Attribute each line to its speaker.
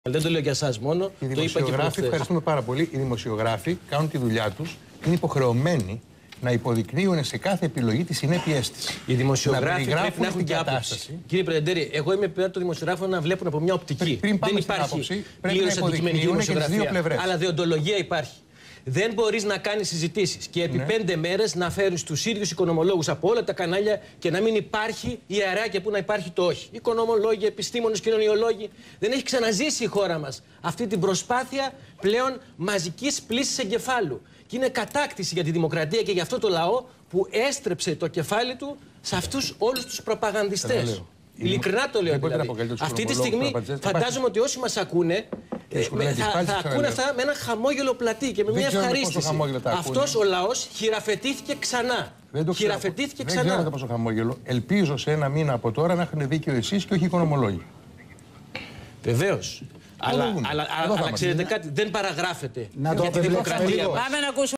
Speaker 1: Δεν το λέω για εσάς μόνο.
Speaker 2: Οι δημοσιογράφοι, ευχαριστούμε πάρα πολύ. Οι δημοσιογράφοι κάνουν τη δουλειά τους. Είναι υποχρεωμένοι να υποδεικνύουν σε κάθε επιλογή τις συνέπειές της.
Speaker 1: Οι δημοσιογράφοι πρέπει να έχουν και άποψη. Κύριε Πρεδεντέρη, εγώ είμαι υπέρ των δημοσιογράφων να βλέπουν από μια οπτική. Δεν υπάρχει πλήρως αντικειμενική δημοσιογραφία. Αλλά δεοντολογία υπάρχει. Δεν μπορείς να κάνεις συζητήσεις και επί 5 μέρες να φέρεις τους ίδιους οικονομολόγους από όλα τα κανάλια και να μην υπάρχει ιεράκια που να υπάρχει το όχι. Οικονομολόγοι, επιστήμονες, κοινωνιολόγοι. Δεν έχει ξαναζήσει η χώρα μας αυτή την προσπάθεια πλέον μαζικής πλύσης εγκεφάλου. Και είναι κατάκτηση για τη δημοκρατία και για αυτό το λαό που έστρεψε το κεφάλι του σε αυτούς όλους τους προπαγανδιστές. Ειλικρινά το λέω. Δηλαδή. Αυτή τη στιγμή φαντάζομαι ότι όσοι μας ακούνε θα ακούνε αυτά με ένα χαμόγελο πλατή και με μια ευχαρίστηση. Αυτός ο λαός χειραφετήθηκε ξανά.
Speaker 2: Χειραφετήθηκε ξανά. Δεν ξέρω πόσο χαμόγελο. Ελπίζω σε ένα μήνα από τώρα να έχουν δίκιο εσείς και όχι οι οικονομολόγοι.
Speaker 1: Βεβαίως. Αλλά ξέρετε κάτι, δεν παραγράφεται για τη δημοκρατία.